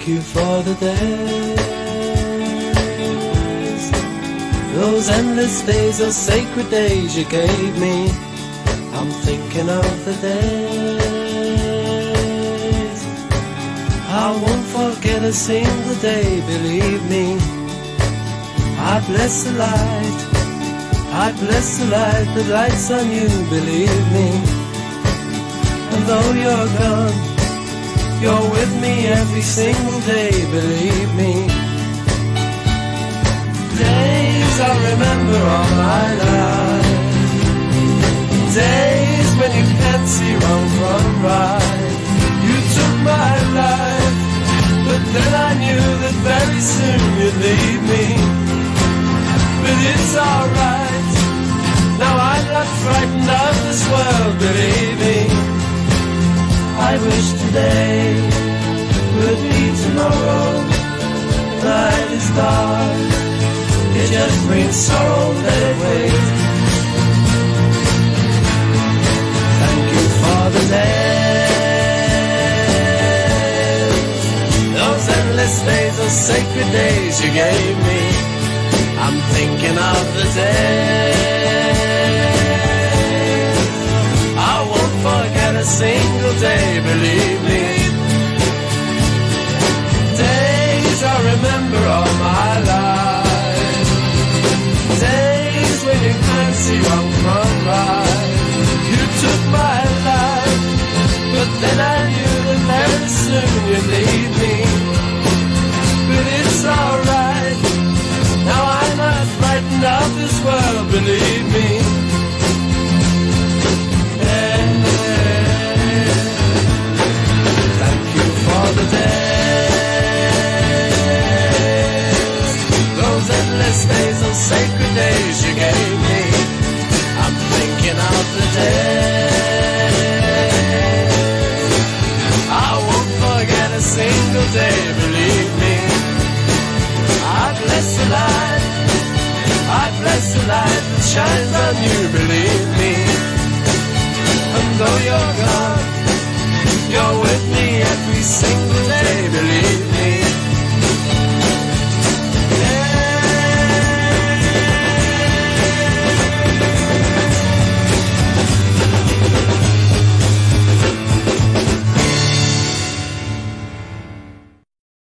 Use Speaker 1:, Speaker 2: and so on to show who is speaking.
Speaker 1: you for the days, those endless days, those sacred days you gave me. I'm thinking of the days. I won't forget a single day, believe me. I bless the light, I bless the light that lights on you, believe me. And though you're gone, you're with me every single day, believe me. Days I remember all my life, days when you can't see wrong from right. You took my life, but then I knew that very soon you'd leave me. But it's alright, now I'm not frightened of this world, believe me. I wish today would be tomorrow. The night is dark, it just brings sorrow, let it wait. Thank you for the days, those endless days, those sacred days you gave me. I'm thinking of the days, I won't forget a single day, believe me. Days I remember all my life, days when you can't see wrong from right. You took my life, but then I knew that very soon you'd leave me. But it's alright, now I'm not frightened of this world, believe me. Thank you for the days, those endless days, those sacred days you gave me. I'm thinking of the days, I won't forget a single day, believe me. I bless the light, I bless the light that shines on you, believe me. And though you're gone, you're with me every single day, believe me.